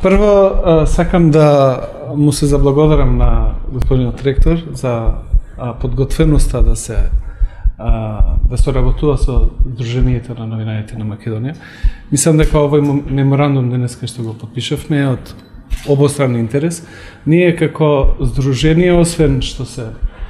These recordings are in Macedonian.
Прво, сакам да му се заблагодарам на господинот ректор за подготвеноста да се соработува со Сдруженијето на новинарите на Македонија. Мислам дека овој меморандум денеска што го подпишавме е од обостранен интерес. Ние како Сдружение, освен што се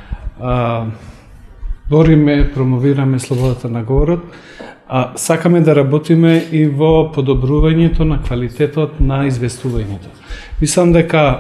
бориме, промовираме слободата на говорот, сакаме да работиме и во подобрувањето на квалитетот на известувањето. Мислам дека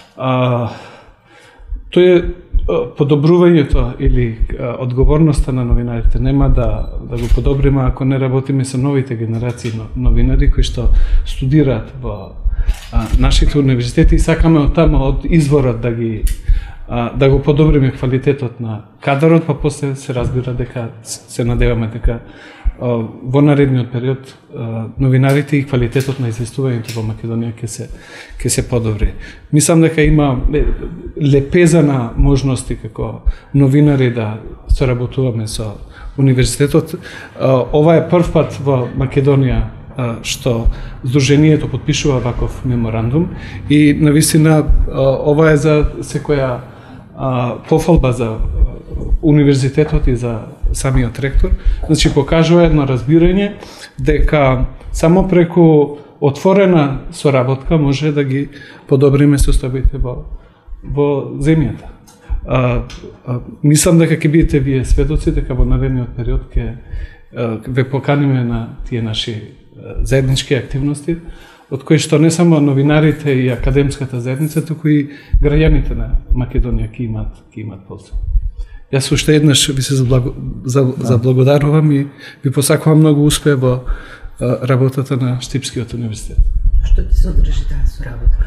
подобрувањето или одговорноста на новинарите нема да го подобриме ако не работиме со новите генерации новинари кои што студираат во нашите универзитети и сакаме од тама, од изворот да го подобриме квалитетот на кадарот, па после се разбира дека се надеваме дека во наредниот период новинарите и квалитетот на известувањето во Македонија ќе се подобри. Мислам дека има лепеза на можности како новинари да соработуваме со универзитетот. Ова е прв пат во Македонија што Сдруженијето подпишува ваков меморандум и навистина ова е за секоја пофалба за универзитетот и за самиот ректор. Значи покажува едно разбирање дека само преку отворена соработка може да ги подобриме состојбите во земјата. Мислам дека ќе бидете вие сведоци дека во наредниот период ќе ве поканиме на тие наши заеднички активности, од кои што не само новинарите и академската заедница, туку и граѓаните на Македонија ќе имат полза. Јас уште еднаш ви се заблагодарувам и ви посакувам многу успех во работата на Штипскиот универзитет. Што ти се одржи таа соработка?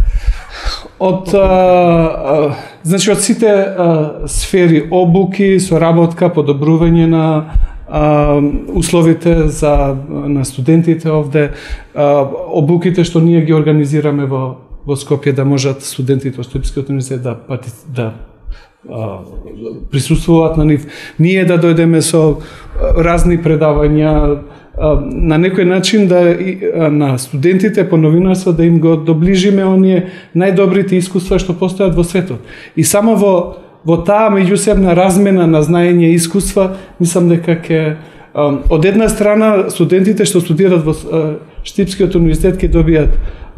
Значи од сите сфери, обуки, соработка, подобрување на условите на студентите овде, обуките што ние ги организираме во Скопје да можат студентите од Штипскиот универзитет да присуствуваат на нив, ние да дојдеме со разни предавања, на некој начин на студентите по новинарство да им го доближиме оние најдобрите искуства што постојат во светот. И само во таа меѓусебна размена на знаење и искуства, мислам дека ќе од една страна студентите што студираат во Штипскиот универзитет ќе добијат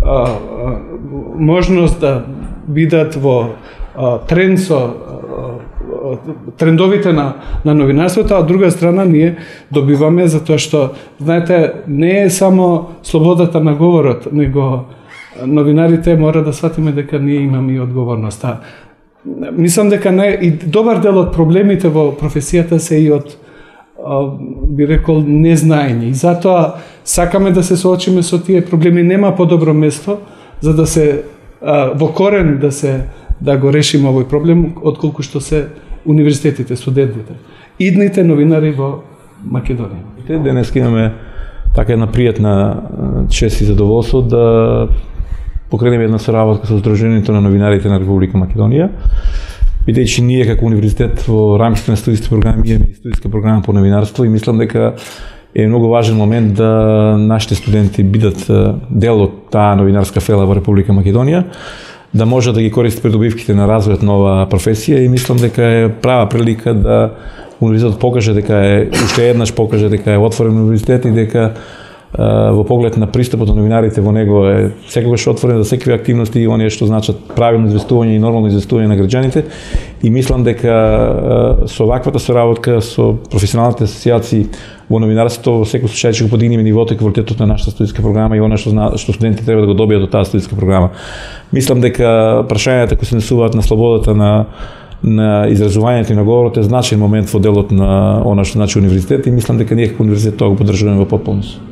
можност да бидат во тренд со трендовите на новинарството, а од друга страна ние добиваме затоа што, знаете, не е само слободата на говорот, него новинарите мора да сватиме дека ние имаме и одговорност. Мислам дека и добар дел од проблемите во професијата се и од, би рекол, незнаење. И затоа сакаме да се соочиме со тие проблеми. Нема подобро место за да се во корен да го решиме овој проблем, отколку што се универзитетите, студентите, идните новинари во Македонија. Денес имаме така една пријатна чест и задоволство да покренеме една соработка со Сдруженијето на новинарите на Република Македонија, бидејќи ние како универзитет во рамките на студиски програми имаме и студиска програма по новинарство и мислам дека е многу важен момент да нашите студенти бидат дел од таа новинарска фела во Република Македонија, да може да ги користи придобивките на развојот на оваа професија и мислам дека е права прилика да универзитетот покаже дека уште еднаш покаже дека е отворен универзитет и дека во поглед на пристапот на новинарите во него е секогаш отворен за секакви активности и оние што значат правилно известување и нормално известување на граѓаните и мислам дека со ваквата соработка со професионалните асоциации во новинарството во секој случај ќе го подигнеме нивото и квалитетот на нашата студиска програма и она што студентите треба да го добијат од таа студиска програма. Мислам дека прашањата кои се однесуваат на слободата на изразувањето и на говорот е значаен момент во делот на она што значи универзитет и мислам дека ние како универзитет тоа го поддржуваме во потполност.